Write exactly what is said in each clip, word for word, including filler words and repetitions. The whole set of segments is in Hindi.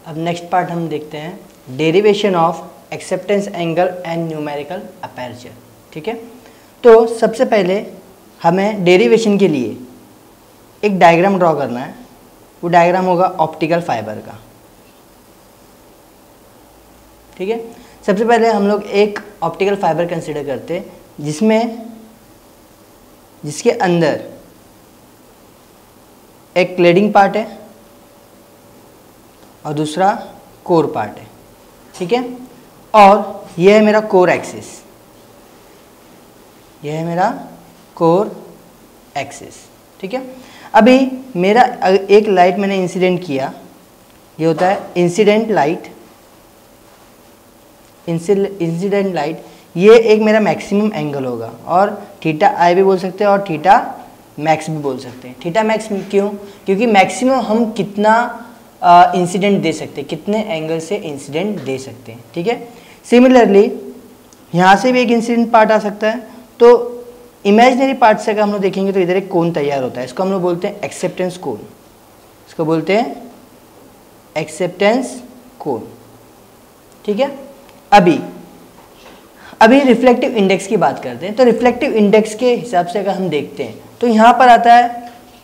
अब नेक्स्ट पार्ट हम देखते हैं derivation of acceptance angle and numerical aperture. ठीक है, तो सबसे पहले हमें डेरिवेशन के लिए एक डायग्राम ड्रॉ करना है। वो डायग्राम होगा ऑप्टिकल फाइबर का। ठीक है, सबसे पहले हम लोग एक ऑप्टिकल फाइबर कंसिडर करते हैं जिसमें जिसके अंदर एक क्लेडिंग पार्ट है और दूसरा कोर पार्ट है। ठीक है, और यह है मेरा कोर एक्सिस, यह है मेरा कोर एक्सिस। ठीक है, अभी मेरा एक लाइट मैंने इंसिडेंट किया, ये होता है इंसिडेंट लाइट। इंसिडेंट लाइट ये एक मेरा मैक्सिमम एंगल होगा और थीटा आई भी बोल सकते हैं और थीटा मैक्स भी बोल सकते हैं। थीटा मैक्स क्यों? क्योंकि मैक्सिमम हम कितना इंसिडेंट दे सकते हैं, कितने एंगल से इंसिडेंट दे सकते हैं। ठीक है, सिमिलरली यहाँ से भी एक इंसिडेंट पार्ट आ सकता है। तो इमेजिनरी पार्ट से अगर हम लोग देखेंगे तो इधर एक कोन तैयार होता है, इसको हम लोग बोलते हैं एक्सेप्टेंस कोन। इसको बोलते हैं एक्सेप्टेंस कोन। ठीक है, अभी अभी रिफ्लेक्टिव इंडेक्स की बात करते हैं। तो रिफ्लेक्टिव इंडेक्स के हिसाब से अगर हम देखते हैं तो यहाँ पर आता है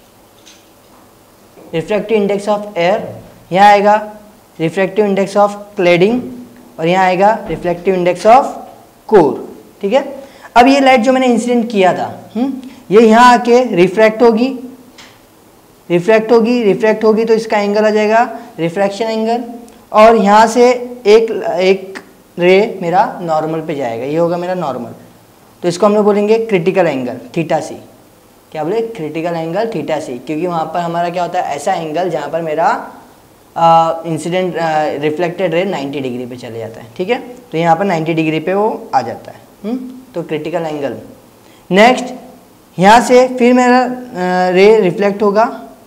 रिफ्लेक्टिव इंडेक्स ऑफ एयर, यहाँ आएगा रिफ्लेक्टिव इंडेक्स ऑफ क्लेडिंग और यहाँ आएगा रिफ्लेक्टिव इंडेक्स ऑफ कोर। ठीक है, अब ये लाइट जो मैंने इंसिडेंट किया था हुँ? ये यहाँ आके रिफ्रैक्ट होगी, रिफ्रैक्ट होगी रिफ्रैक्ट होगी तो इसका एंगल आ जाएगा रिफ्रैक्शन एंगल, और यहाँ से एक एक रे मेरा नॉर्मल पे जाएगा, ये होगा मेरा नॉर्मल। तो इसको हम लोग बोलेंगे क्रिटिकल एंगल थीटा सी। क्या बोले? क्रिटिकल एंगल थीटा सी, क्योंकि वहाँ पर हमारा क्या होता है, ऐसा एंगल जहाँ पर मेरा incident reflected ray ninety degree पे चले जाता है। ठीक है, तो यहाँ पर नाइन्टी डिग्री पे वो आ जाता है। हुँ? तो क्रिटिकल एंगल। नेक्स्ट यहाँ से फिर मेरा रे रिफ्लेक्ट होगा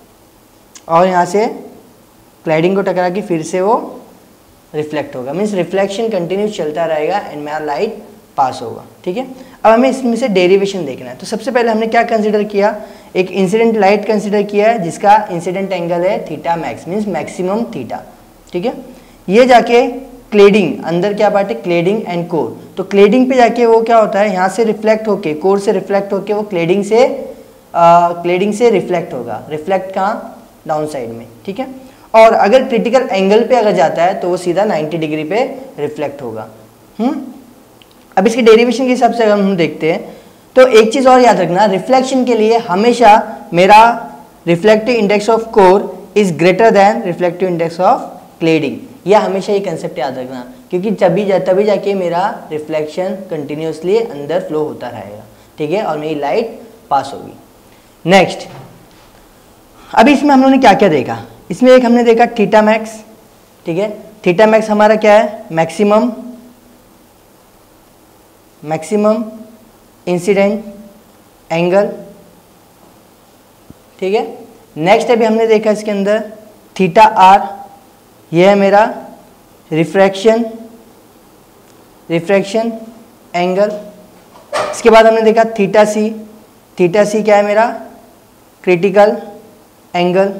और यहाँ से क्लाइडिंग को टकरा के फिर से वो रिफ्लेक्ट होगा, मीन्स रिफ्लेक्शन कंटिन्यूस चलता रहेगा एंड मेरा लाइट पास होगा। ठीक है, अब हमें इसमें से डेरिवेशन देखना है। तो सबसे पहले हमने क्या कंसीडर किया, एक इंसिडेंट लाइट कंसीडर किया है जिसका इंसिडेंट एंगल है theta max, means maximum theta. ठीक है, ये जाके क्लेडिंग, अंदर क्या पार्ट है, क्लेडिंग एंड कोर। तो क्लेडिंग पे जाके वो क्या होता है, यहाँ से रिफ्लेक्ट होके, कोर से रिफ्लेक्ट होके वो क्लेडिंग से क्लेडिंग से रिफ्लेक्ट होगा। रिफ्लेक्ट कहाँ? डाउन साइड में। ठीक है, और अगर क्रिटिकल एंगल पे अगर जाता है तो वो सीधा नाइन्टी डिग्री पे रिफ्लेक्ट होगा। हम्म अब इसके डेरिवेशन के हिसाब से अगर हम देखते हैं तो एक चीज़ और याद रखना, रिफ्लेक्शन के लिए हमेशा मेरा reflective index of core is greater than reflective index of cladding. यह हमेशा ये कंसेप्ट याद रखना, क्योंकि तभी जा तभी जाके मेरा रिफ्लेक्शन कंटिन्यूसली अंदर फ्लो होता रहेगा। ठीक है, और मेरी लाइट पास होगी। नेक्स्ट, अभी इसमें हम लोगों ने क्या क्या देखा, इसमें एक हमने देखा थीटा मैक्स। ठीक है, थीटा मैक्स हमारा क्या है, मैक्सिमम मैक्सिमम इंसिडेंट एंगल। ठीक है, नेक्स्ट अभी हमने देखा इसके अंदर थीटा आर, यह है मेरा रिफ्रैक्शन रिफ्रैक्शन एंगल। इसके बाद हमने देखा थीटा सी, थीटा सी क्या है मेरा, क्रिटिकल एंगल।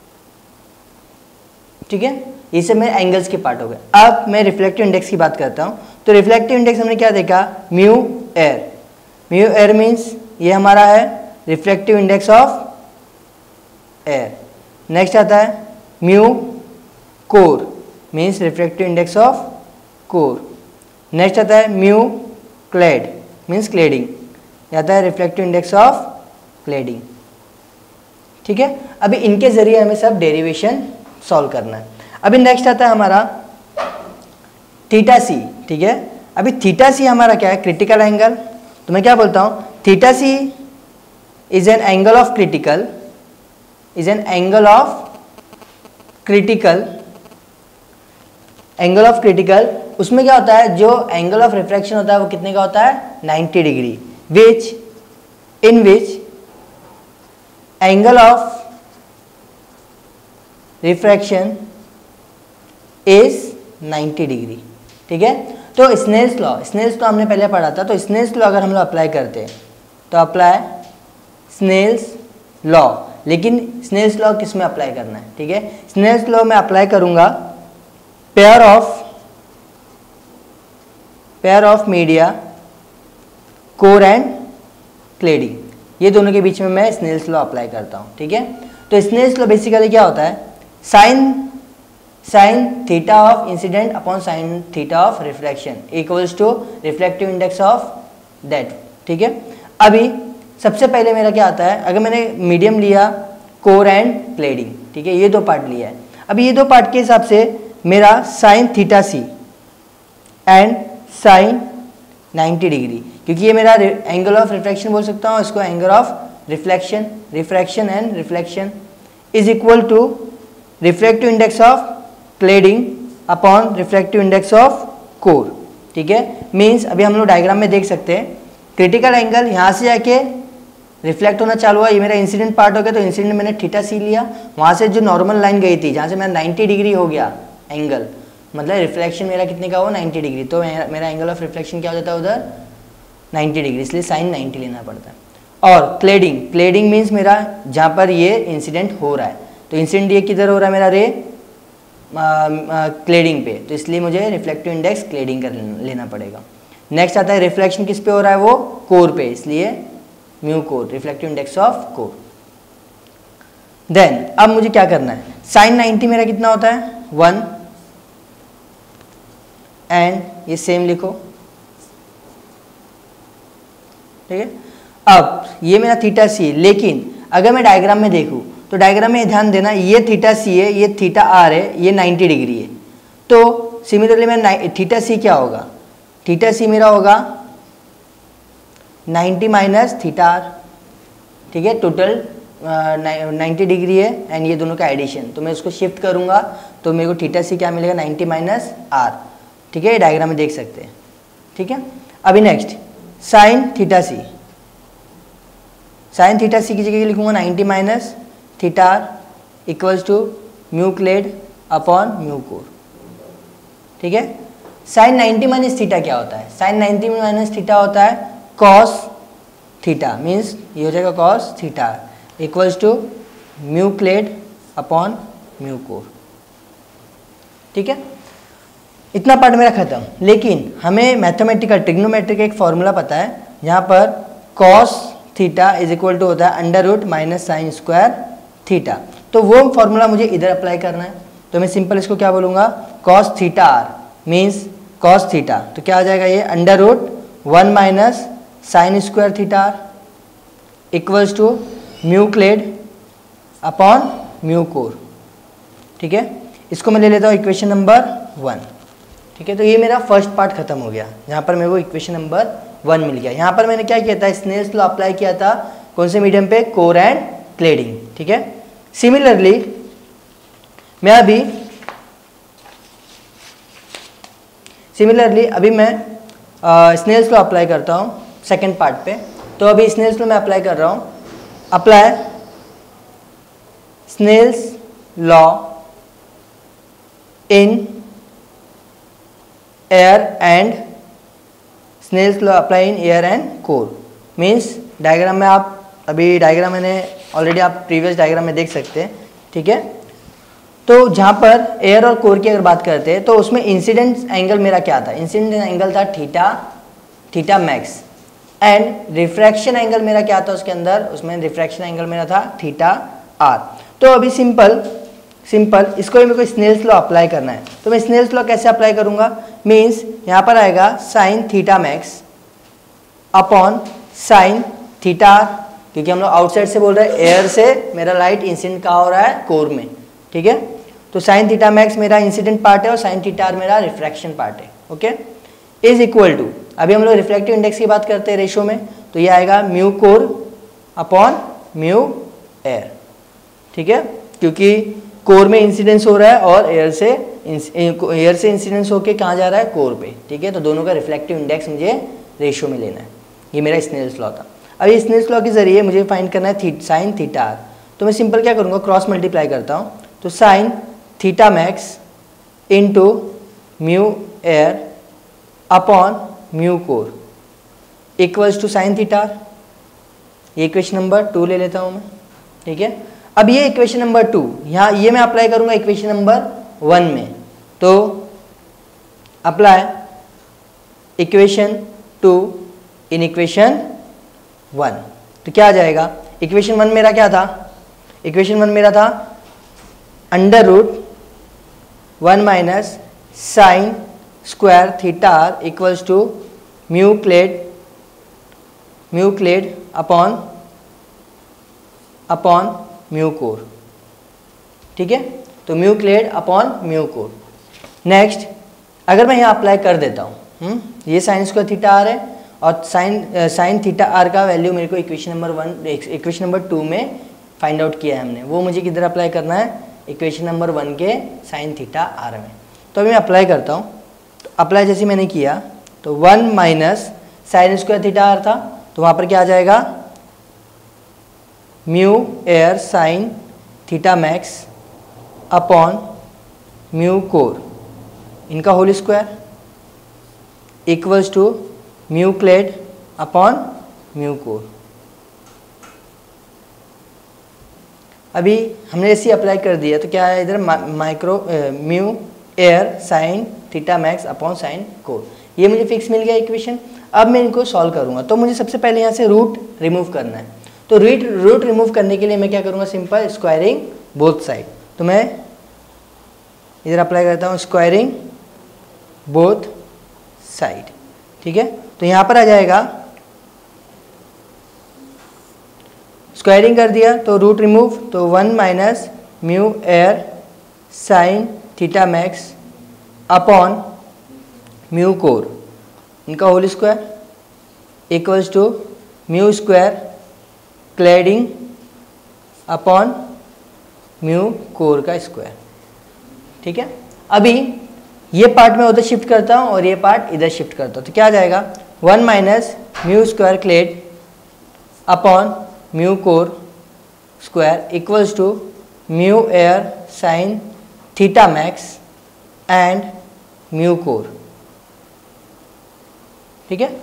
ठीक है, ये सब मेरे एंगल्स के पार्ट हो गए। अब मैं रिफ्लेक्टिव इंडेक्स की बात करता हूँ। तो रिफ्लेक्टिव इंडेक्स हमने क्या देखा, mu air. Mu air means ये हमारा है reflective index of air. Next आता है mu core, means reflective index of core. Next आता है म्यू क्लेड, मीन्स क्लेडिंग। आता है रिफ्लेक्टिव इंडेक्स ऑफ क्लेडिंग। ठीक है, अभी इनके जरिए हमें सब डेरिवेशन सॉल्व करना है। अभी नेक्स्ट आता है हमारा थीटा सी। ठीक है, अभी थीटा सी हमारा क्या है, क्रिटिकल एंगल। तो मैं क्या बोलता हूँ, theta c is an angle of critical is an angle of critical angle of critical. उसमें क्या होता है, जो एंगल ऑफ रिफ्रैक्शन होता है वो कितने का होता है, ninety degree, which in which angle of refraction is ninety degree. ठीक है, तो स्नेल्स लॉ स्नेल्स लॉ हमने पहले पढ़ा था। तो स्नेल्स लॉ अगर हम लोग अप्लाई करते हैं तो अप्लाई स्नेल्स लॉ, लेकिन स्नेल्स लॉ किस में अप्लाई करना है, ठीक है। स्नेल्स लॉ में अप्लाई करूंगा pair of pair of media core and cladding, ये दोनों के बीच में मैं स्नेल्स लॉ अप्लाई करता हूँ, ठीक है। तो स्नेल्स लॉ बेसिकली क्या होता है, sine sine theta of incident upon sine theta of reflection equals to reflective index of that, ठीक है। अभी सबसे पहले मेरा क्या आता है, अगर मैंने मीडियम लिया कोर एंड क्लेडिंग, ठीक है, ये दो पार्ट लिया है। अभी ये दो पार्ट के हिसाब से मेरा sine theta c and sine ninety degree, क्योंकि ये मेरा एंगल ऑफ रिफ्लेक्शन बोल सकता हूँ, इसको angle of reflection refraction and reflection is equal to reflective index of cladding upon reflective index of core, ठीक है। मीन्स अभी हम लोग डायग्राम में देख सकते हैं क्रिटिकल एंगल यहाँ से जाके रिफ्लेक्ट होना चालू हुआ, ये मेरा इंसिडेंट पार्ट हो गया, तो इंसिडेंट मैंने थीटा सी लिया, वहाँ से जो नॉर्मल लाइन गई थी जहाँ से मेरा नाइन्टी डिग्री हो गया एंगल, मतलब रिफ्लेक्शन मेरा कितने का हुआ नाइन्टी डिग्री, तो मेरा एंगल ऑफ रिफ्लेक्शन क्या हो जाता है उधर नाइन्टी डिग्री, इसलिए साइन नाइन्टी लेना पड़ता है। और क्लेडिंग क्लेडिंग मीन्स मेरा जहाँ पर ये इंसिडेंट हो रहा है, तो इंसिडेंट ये किधर हो रहा है मेरा रे क्लेडिंग पे, तो इसलिए मुझे रिफ्लेक्टिव इंडेक्स क्लेडिंग कर लेना पड़ेगा। नेक्स्ट आता है रिफ्लेक्शन किस पे हो रहा है, वो कोर पे, इसलिए mu core reflective index of core. Then अब मुझे क्या करना है, साइन नाइन्टी मेरा कितना होता है वन, एंड ये सेम लिखो, ठीक है। अब ये मेरा थीटा सी है, लेकिन अगर मैं डायग्राम में देखूं तो डायग्राम में ध्यान देना, ये थीटा सी है, ये थीटा आर है, ये नाइन्टी डिग्री है, तो सिमिलरली मैं थीटा सी क्या होगा, थीटा सी मेरा होगा नाइन्टी माइनस थीटा आर, ठीक है। टोटल नाइन्टी डिग्री है एंड ये दोनों का एडिशन, तो मैं इसको शिफ्ट करूंगा तो मेरे को थीटा सी क्या मिलेगा नाइन्टी माइनस आर, ठीक है, ये डायग्राम में देख सकते हैं, ठीक है। अभी next sine theta c, sine theta c की जगह लिखूंगा ninety minus theta r equals to mu clad upon mu core, ठीक है। साइन नाइन्टी माइनस थीटा क्या होता है, साइन नाइन्टी माइनस थीटा होता है कॉस थीटा, मीन्स ये हो जाएगा cos theta equals to mu clad upon mu core, ठीक है। इतना पार्ट मेरा खत्म। लेकिन हमें मैथमेटिकल ट्रिग्नोमेट्रिक एक फॉर्मूला पता है, यहाँ पर cos theta is equal to होता है under root minus sine square theta, तो वो फॉर्मूला मुझे इधर अप्लाई करना है। तो मैं सिंपल इसको क्या बोलूँगा, cos theta r means cos theta, तो क्या आ जाएगा ये under root one minus sine square theta r equals to mu clad upon mu core, ठीक है। इसको मैं ले लेता हूँ इक्वेशन नंबर वन, ठीक है। तो ये मेरा फर्स्ट पार्ट खत्म हो गया, यहाँ पर मेरे को इक्वेशन नंबर वन मिल गया। यहाँ पर मैंने क्या किया था, स्नेल्स लॉ अप्लाई किया था कौन से मीडियम पे, कोर एंड क्लेडिंग, ठीक है। सिमिलरली मैं अभी सिमिलरली अभी मैं स्नेल्स लॉ अप्लाई करता हूँ सेकेंड पार्ट पे। तो अभी स्नेल्स लॉ मैं अप्लाई कर रहा हूँ, apply Snell's law in air and Snell's law apply in air and core, means diagram में आप अभी डायग्राम मैंने ऑलरेडी आप प्रीवियस डायग्राम में देख सकते हैं, ठीक है। तो जहाँ पर एयर और कोर की अगर बात करते हैं तो उसमें इंसिडेंट एंगल मेरा क्या था, इंसिडेंट एंगल था theta theta max, and refraction angle मेरा क्या था उसके अंदर, उसमें रिफ्रैक्शन एंगल मेरा था थीटा आर। तो अभी सिंपल सिंपल इसको ही मेरे को स्नेल्स लॉ अप्लाई करना है, तो मैं स्नेल्स लॉ कैसे अप्लाई करूंगा, मीन्स यहाँ पर आएगा sine theta max upon sine theta r, क्योंकि हम लोग आउटसाइड से बोल रहे हैं, एयर से मेरा लाइट इंसिडेंट कहाँ हो रहा है, कोर में, ठीक है। तो साइन थीटा मैक्स मेरा इंसिडेंट पार्ट है और साइन थीटा आर मेरा रिफ्रैक्शन पार्ट है, ओके। इज इक्वल टू, अभी हम लोग रिफ्लेक्टिव इंडेक्स की बात करते हैं रेशो में, तो ये आएगा mu core upon mu air, ठीक है, क्योंकि कोर में इंसिडेंस हो रहा है और एयर से एयर से इंसिडेंस होके कहाँ जा रहा है, कोर पे, ठीक है। तो दोनों का रिफ्लेक्टिव इंडेक्स मुझे रेशियो में लेना है, ये मेरा स्नेल्स लॉ था। अब ये स्नेल्स लॉ के जरिए मुझे फाइंड करना है थी, साइन थीटा आर, तो मैं सिंपल क्या करूँगा, क्रॉस मल्टीप्लाई करता हूँ, तो sine theta max into mu air upon mu core equals to sine theta r, ये इक्वेशन नंबर टू ले लेता हूँ मैं, ठीक है। अब ये इक्वेशन नंबर टू यहाँ ये मैं अप्लाई करूँगा इक्वेशन नंबर वन में, तो apply equation two in equation one. तो क्या आ जाएगा, इक्वेशन वन मेरा क्या था, इक्वेशन वन मेरा था under root one minus sine square theta r equals to mu clad mu clad upon upon mu core. ठीक है, तो mu clad upon mu core. Next अगर मैं यहाँ अप्लाई कर देता हूँ, ये साइन स्क्वायर थीटा आर है और साइन साइन थीटा आर का वैल्यू मेरे को equation number one equation number two में फाइंड आउट किया है हमने, वो मुझे किधर अप्लाई करना है, इक्वेशन नंबर वन के साइन थीटा आर में। तो अभी मैं अप्लाई करता हूँ, तो अप्लाई जैसे मैंने किया तो one minus sine square theta r था, तो वहाँ पर क्या आ जाएगा, mu air sine theta max upon mu core इनका whole square equals to mu clad upon mu core. अभी हमने ऐसे अप्लाई कर दिया तो क्या है इधर micro mu air sine theta max upon sine core, ये मुझे फिक्स मिल गया इक्वेशन। अब मैं इनको सॉल्व करूंगा, तो मुझे सबसे पहले यहाँ से रूट रिमूव करना है। तो रूट रूट रिमूव करने के लिए मैं क्या करूँगा, सिंपल स्क्वायरिंग बोथ साइड। तो मैं इधर अप्लाई करता हूँ स्क्वायरिंग बोथ साइड। ठीक है, तो यहाँ पर आ जाएगा स्क्वायरिंग कर दिया तो रूट रिमूव, तो one minus mu air sine theta max upon mu core इनका whole square equals to mu square cladding upon mu core का स्क्वायर। ठीक है, अभी ये पार्ट मैं उधर शिफ्ट करता हूँ और ये पार्ट इधर शिफ्ट करता हूँ, तो क्या आ जाएगा, one minus mu square clad upon mu core square equals to mu air sine theta max and mu core. ठीक है,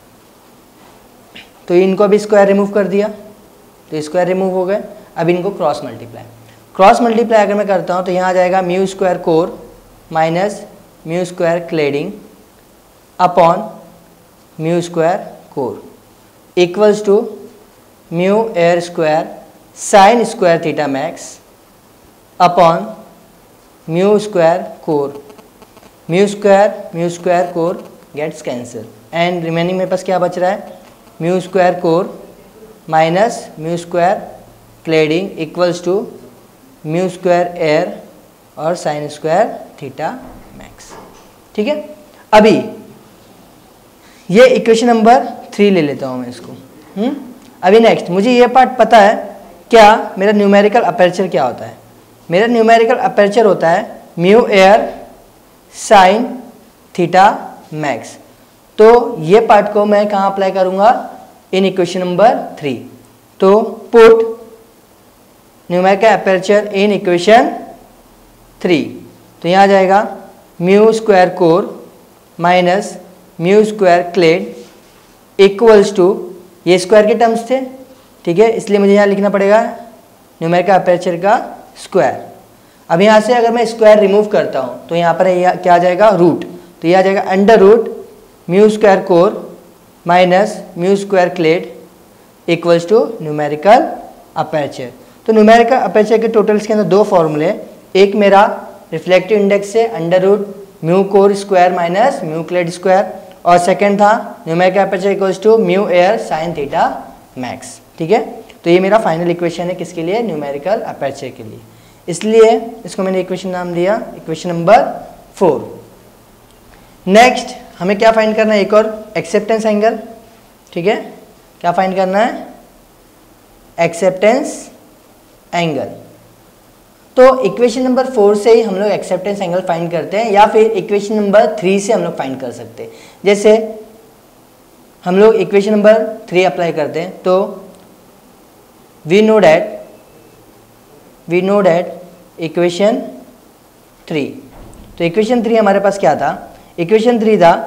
तो इनको अभी स्क्वायर रिमूव कर दिया, तो स्क्वायर रिमूव हो गए। अब इनको क्रॉस मल्टीप्लाई क्रॉस मल्टीप्लाई अगर मैं करता हूँ तो यहाँ आ जाएगा mu square core minus mu square cladding upon mu square core equals to mu air square sine square theta max upon mu square core. Mu square mu square core gets cancel and remaining मेरे पास क्या बच रहा है, mu square core minus mu square cladding equals to mu square air और साइन स्क्वायर थीटा मैक्स। ठीक है, अभी ये इक्वेशन नंबर थ्री ले लेता हूँ मैं इसको। हम्म अभी नेक्स्ट मुझे ये पार्ट पता है, क्या मेरा न्यूमेरिकल अपर्चर क्या होता है। मेरा न्यूमेरिकल अपर्चर होता है mu air sine theta max. तो ये पार्ट को मैं कहाँ अप्लाई करूँगा, इन इक्वेशन नंबर थ्री। तो put numerical aperture in equation three, तो यहाँ आ जाएगा mu square core minus mu square clad equals to, ये स्क्वायर के टर्म्स थे, ठीक है, इसलिए मुझे यहाँ लिखना पड़ेगा न्यूमेरिकल अपर्चर का स्क्वायर। अब यहाँ से अगर मैं स्क्वायर रिमूव करता हूँ तो यहाँ पर यह क्या आ जाएगा, रूट, तो यह आ जाएगा under root mu square core minus mu square clad equals to numerical aperture. तो न्यूमेरिकल अपर्चर के टोटल्स के अंदर दो फॉर्मूले, एक मेरा रिफ्लेक्टिव इंडेक्स से under root mu core square minus mu clad square, और सेकंड था numerical aperture equals to mu air sine theta max. ठीक है, तो ये मेरा फाइनल इक्वेशन है किसके लिए, न्यूमेरिकल अपर्चर के लिए, इसलिए इसको मैंने इक्वेशन नाम दिया इक्वेशन नंबर फोर। नेक्स्ट हमें क्या फाइंड करना है, एक और एक्सेप्टेंस एंगल। ठीक है, क्या फाइंड करना है, एक्सेप्टेंस एंगल। तो इक्वेशन नंबर फोर से ही हम लोग एक्सेप्टेंस एंगल फाइंड करते हैं, या फिर इक्वेशन नंबर थ्री से हम लोग फाइंड कर सकते हैं। जैसे हम लोग इक्वेशन नंबर थ्री अप्लाई करते हैं, तो we know that we know that equation three, तो इक्वेशन थ्री हमारे पास क्या था, इक्वेशन थ्री था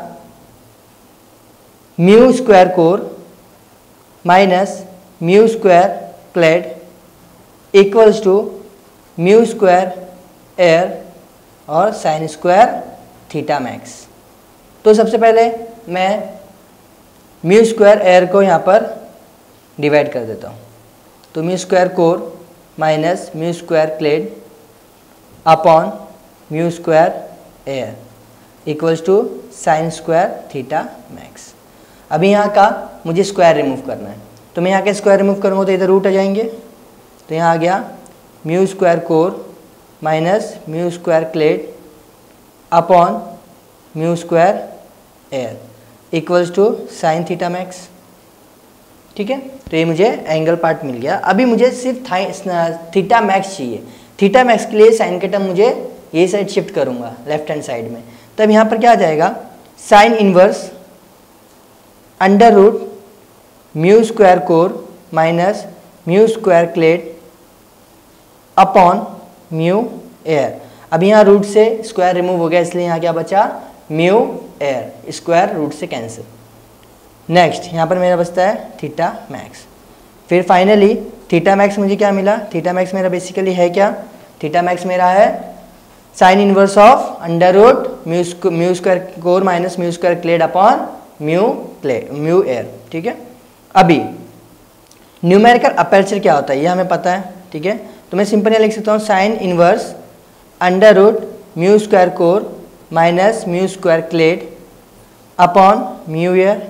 mu square core minus mu square clad equals to mu square air और साइन स्क्वायर थीटा मैक्स। तो सबसे पहले मैं म्यू स्क्वायर एयर को यहाँ पर डिवाइड कर देता हूँ। तो mu square core minus mu square clad upon mu square air equals to sine square theta max. अभी यहाँ का मुझे स्क्वायर रिमूव करना है, तो मैं यहाँ का स्क्वायर रिमूव करूँगा तो इधर रूट आ जाएंगे। तो यहाँ आ गया mu square core minus mu square clad upon mu square air equals to sine theta max. ठीक है, तो ये मुझे एंगल पार्ट मिल गया। अभी मुझे सिर्फ थीटा मैक्स चाहिए। थीटा मैक्स के लिए साइन का टर्म मुझे ये साइड शिफ्ट करूँगा लेफ्ट हैंड साइड में। तब यहाँ पर क्या आ जाएगा, sine inverse under root mu square core minus mu square clad upon mu air. अब यहाँ रूट से स्क्वायर रिमूव हो गया, इसलिए यहाँ क्या बचा, म्यू एयर, स्क्वायर रूट से कैंसिल। नेक्स्ट यहाँ पर मेरा बचता है थीटा मैक्स। फिर फाइनली थीटा मैक्स मुझे क्या मिला, थीटा मैक्स मेरा बेसिकली है क्या, थीटा मैक्स मेरा है sine inverse of under root mu mu square core minus mu square clad upon mu clad mu air. ठीक है, अभी न्यूमेरिकल अपर्चर क्या होता है ये हमें पता है। ठीक है, तो मैं सिंपल यहाँ लिख सकता हूँ sine inverse under root mu square core minus mu square clad upon mu air.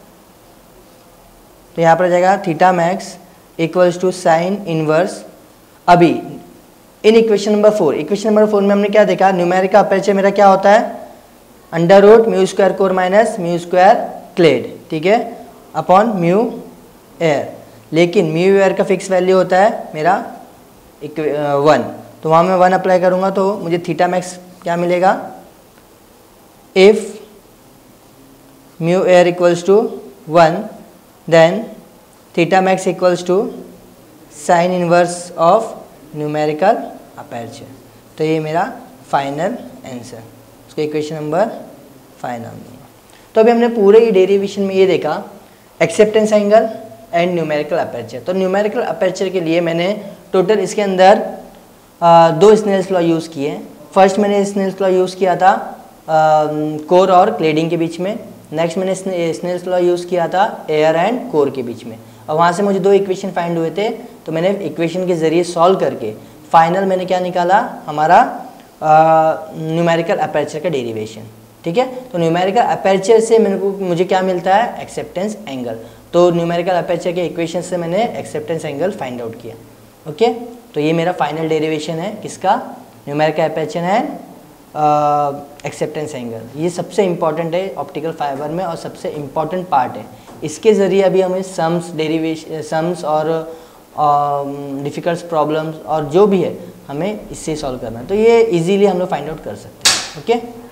तो यहाँ पर आ जाएगा theta max equals to sine inverse. अभी in equation number four, equation number four में हमने क्या देखा, न्यूमेरिकल अपर्चर मेरा क्या होता है, under root mu square core minus mu square clad. ठीक है, अपॉन म्यू एयर। लेकिन म्यू एयर का फिक्स वैल्यू होता है मेरा वन, तो वहाँ मैं वन अप्लाई करूँगा तो मुझे थीटा मैक्स क्या मिलेगा, if mu air equals to one then theta max equals to sine inverse of numerical aperture. तो ये मेरा फाइनल आंसर, उसका इक्वेशन नंबर फाइव नाम दूंगा। तो अभी हमने पूरे ही डेरिवेशन में ये देखा acceptance angle and numerical aperture. तो न्यूमेरिकल अपर्चर के लिए मैंने टोटल इसके अंदर आ, दो स्नेल्स लॉ यूज़ किए। फर्स्ट मैंने स्नेल्स लॉ यूज़ किया था कोर और क्लेडिंग के बीच में। नेक्स्ट मैंने स्नेल्स लॉ यूज़ किया था एयर एंड कोर के बीच में, और वहाँ से मुझे दो इक्वेशन फाइंड हुए थे। तो मैंने इक्वेशन के ज़रिए सॉल्व करके फाइनल मैंने क्या निकाला, हमारा न्यूमेरिकल अपर्चर का डेरिवेशन। ठीक है, तो न्यूमेरिकल अपर्चर से मेरे को मुझे क्या मिलता है, एक्सेप्टेंस एंगल। तो न्यूमेरिकल अपर्चर के इक्वेशन से मैंने एक्सेप्टेंस एंगल फाइंड आउट किया। ओके, तो ये मेरा फाइनल डेरिवेशन है किसका, numerical aperture and acceptance angle. ये सबसे इंपॉर्टेंट है ऑप्टिकल फाइबर में और सबसे इम्पॉर्टेंट पार्ट है। इसके ज़रिए अभी हमें सम्स डेरिवेशन सम्स और डिफ़िकल्ट uh, प्रॉब्लम्स और जो भी है हमें इससे सॉल्व करना है। तो ये इजीली हम लोग फाइंड आउट कर सकते हैं। ओके।